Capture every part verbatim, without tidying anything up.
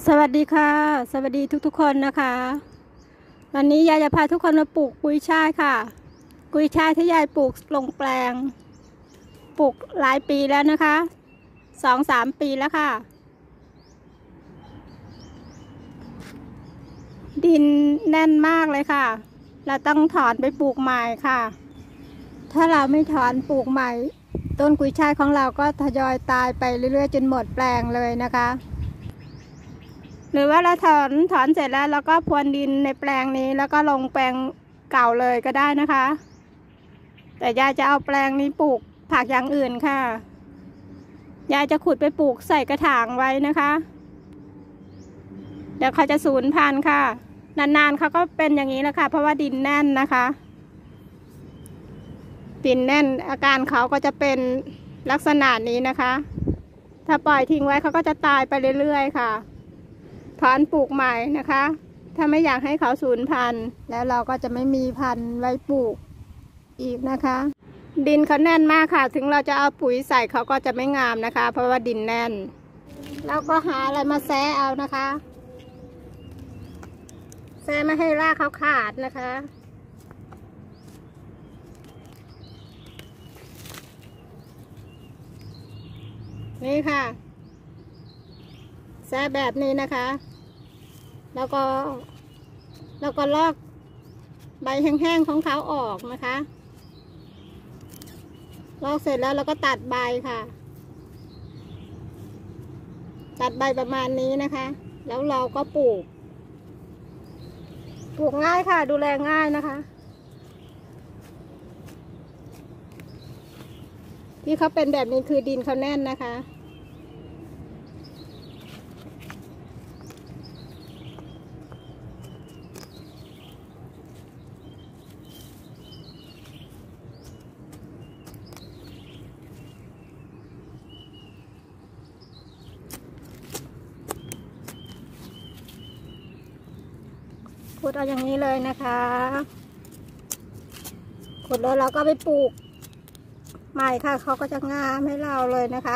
สวัสดีค่ะสวัสดีทุกๆคนนะคะวันนี้ยายจะพาทุกคนมาปลูกกุยช่ายค่ะกุยช่ายที่ยายปลูกลงแปลงปลูกหลายปีแล้วนะคะสองสามปีแล้วค่ะดินแน่นมากเลยค่ะเราต้องถอนไปปลูกใหม่ค่ะถ้าเราไม่ถอนปลูกใหม่ต้นกุยช่ายของเราก็ทยอยตายไปเรื่อยๆจนหมดแปลงเลยนะคะหรือว่าเราถอนถอนเสร็จแล้วเราก็พรวนดินในแปลงนี้แล้วก็ลงแปลงเก่าเลยก็ได้นะคะแต่ยายจะเอาแปลงนี้ปลูกผักอย่างอื่นค่ะยายจะขุดไปปลูกใส่กระถางไว้นะคะเดี๋ยวเขาจะสูญพันธุ์ค่ะนานๆเขาก็เป็นอย่างนี้แหละค่ะเพราะว่าดินแน่นนะคะดินแน่นอาการเขาก็จะเป็นลักษณะนี้นะคะถ้าปล่อยทิ้งไว้เขาก็จะตายไปเรื่อยๆค่ะถอนปลูกใหม่นะคะถ้าไม่อยากให้เขาสูญพันธุ์แล้วเราก็จะไม่มีพันธุ์ไว้ปลูกอีกนะคะดินเขาแน่นมากค่ะถึงเราจะเอาปุ๋ยใส่เขาก็จะไม่งามนะคะเพราะว่าดินแน่นเราก็หาอะไรมาแซะเอานะคะแซะไม่ให้รากเขาขาดนะคะนี่ค่ะแซะแบบนี้นะคะแล้วก็แล้วก็ลอกใบแห้งๆของเขาออกนะคะลอกเสร็จแล้วเราก็ตัดใบค่ะตัดใบประมาณนี้นะคะแล้วเราก็ปลูกปลูกง่ายค่ะดูแลง่ายนะคะที่เขาเป็นแบบนี้คือดินเขาแน่นนะคะขุดเอาอย่างนี้เลยนะคะขุดแล้วเราก็ไปปลูกใหม่ค่ะเขาก็จะงามให้เราเลยนะคะ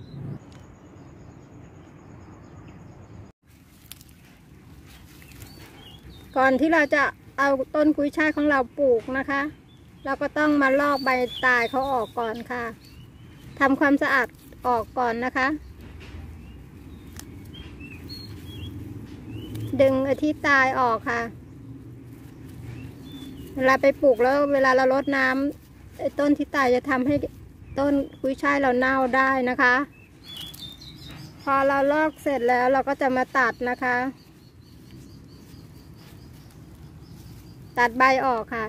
ก่อนที่เราจะเอาต้นกุยช่ายของเราปลูกนะคะเราก็ต้องมาลอกใบตายเขาออกก่อนค่ะทำความสะอาดออกก่อนนะคะดึงไอ้ที่ตายออกค่ะเวลาไปปลูกแล้วเวลาเรารดน้ำไอ้ต้นที่ตายจะทำให้ต้นกุยช่ายเราเน่าได้นะคะพอเราลอกเสร็จแล้วเราก็จะมาตัดนะคะตัดใบออกค่ะ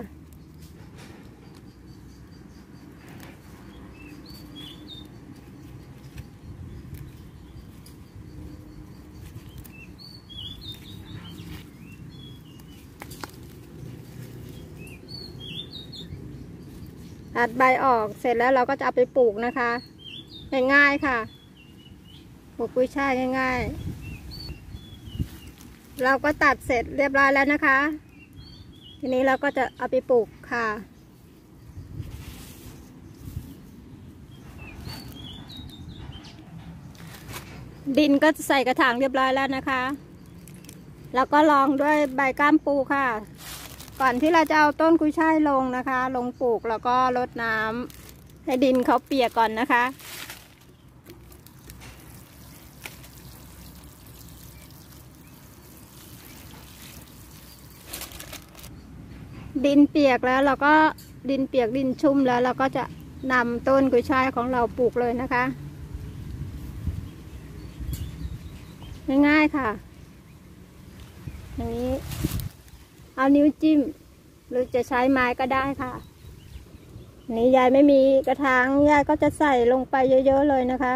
ตัดใบออกเสร็จแล้วเราก็จะเอาไปปลูกนะคะง่ายๆค่ะปลูกกุยช่ายง่ายๆเราก็ตัดเสร็จเรียบร้อยแล้วนะคะทีนี้เราก็จะเอาไปปลูกค่ะดินก็ใส่กระถางเรียบร้อยแล้วนะคะแล้วก็รองด้วยใบก้ามปูค่ะก่อนที่เราจะเอาต้นกุยช่ายลงนะคะลงปลูกแล้วก็รดน้ำให้ดินเขาเปียกก่อนนะคะดินเปียกแล้วเราก็ดินเปียกดินชุ่มแล้วเราก็จะนำต้นกุยช่ายของเราปลูกเลยนะคะง่ายๆค่ะอย่างนี้เอานิ้วจิ้มหรือจะใช้ไม้ก็ได้ค่ะนี่ยายไม่มีกระถางยายก็จะใส่ลงไปเยอะๆเลยนะคะ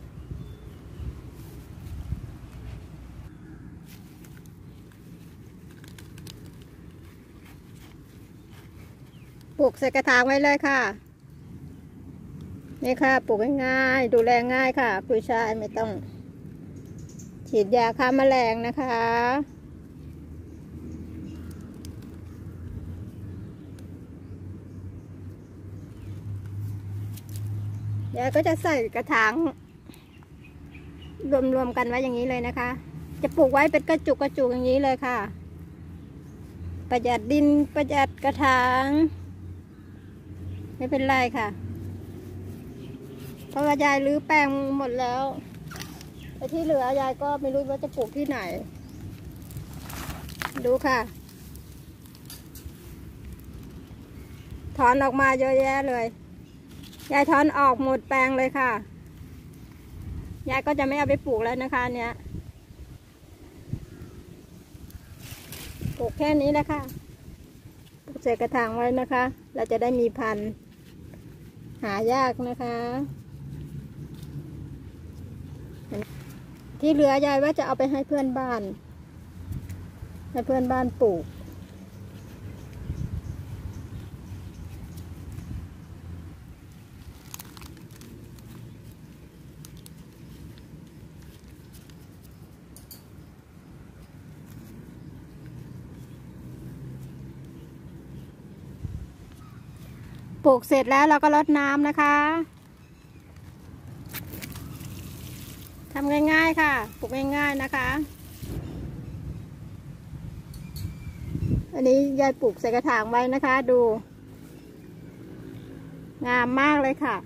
ปลูกใส่กระถางไว้เลยค่ะนี่ค่ะปลูกง่ายๆดูแลง่ายค่ะกุยช่ายไม่ต้องฉีดยาฆ่าแมลงนะคะยายก็จะใส่กระถางรวมๆกันไว้อย่างนี้เลยนะคะจะปลูกไว้เป็นกระจุกกระจุกอย่างนี้เลยค่ะประหยัดดินประหยัดกระถางไม่เป็นไรค่ะเพราะว่ายายรื้อแปลงหมดแล้วไอ้ที่เหลือยายก็ไม่รู้ว่าจะปลูกที่ไหนดูค่ะถอนออกมาเยอะแยะเลยยายถอนออกหมดแปลงเลยค่ะยายก็จะไม่เอาไปปลูกแล้วนะคะเนี้ยปลูกแค่นี้นะคะปลูกใส่กระถางไว้นะคะเราจะได้มีพันธุ์หายากนะคะที่เหลือยายว่าจะเอาไปให้เพื่อนบ้านให้เพื่อนบ้านปลูกปลูกเสร็จแล้วเราก็รดน้ำนะคะทำง่ายๆค่ะปลูกง่ายๆนะคะอันนี้ยายปลูกใส่กระถางไว้นะคะดูงามมากเลยค่ะ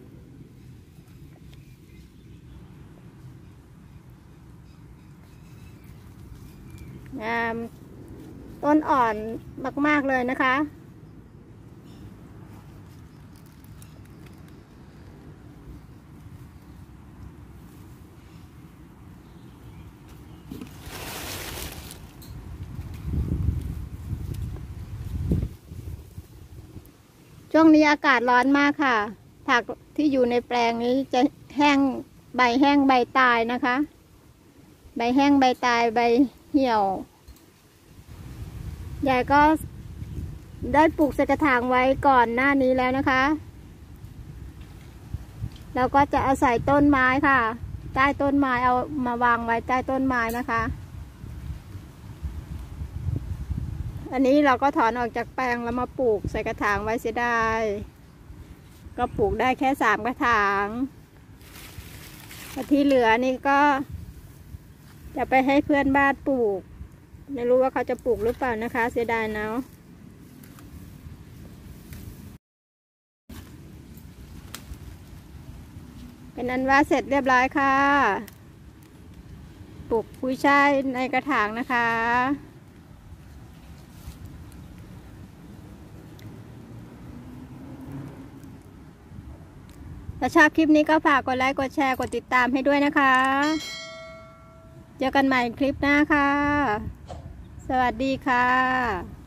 งามต้นอ่อนมากๆเลยนะคะช่วงนี้อากาศร้อนมากค่ะผักที่อยู่ในแปลงนี้จะแห้งใบแห้งใบตายนะคะใบแห้งใบตายใบเหี่ยวยายก็ได้ปลูกใส่กระถางไว้ก่อนหน้านี้แล้วนะคะเราก็จะอาศัยต้นไม้ค่ะใต้ต้นไม้เอามาวางไว้ใต้ต้นไม้นะคะอันนี้เราก็ถอนออกจากแปลงแล้วมาปลูกใส่กระถางไว้เสียดายก็ปลูกได้แค่สามกระถางที่เหลือนี่ก็จะไปให้เพื่อนบ้านปลูกไม่รู้ว่าเขาจะปลูกหรือเปล่านะคะเสียดายเนาะเป็นนั้นว่าเสร็จเรียบร้อยค่ะปลูกกุ้ยช่ายในกระถางนะคะถ้าชอบคลิปนี้ก็ฝากกดไลค์กดแชร์กดติดตามให้ด้วยนะคะเจอกันใหม่คลิปหน้าค่ะสวัสดีค่ะ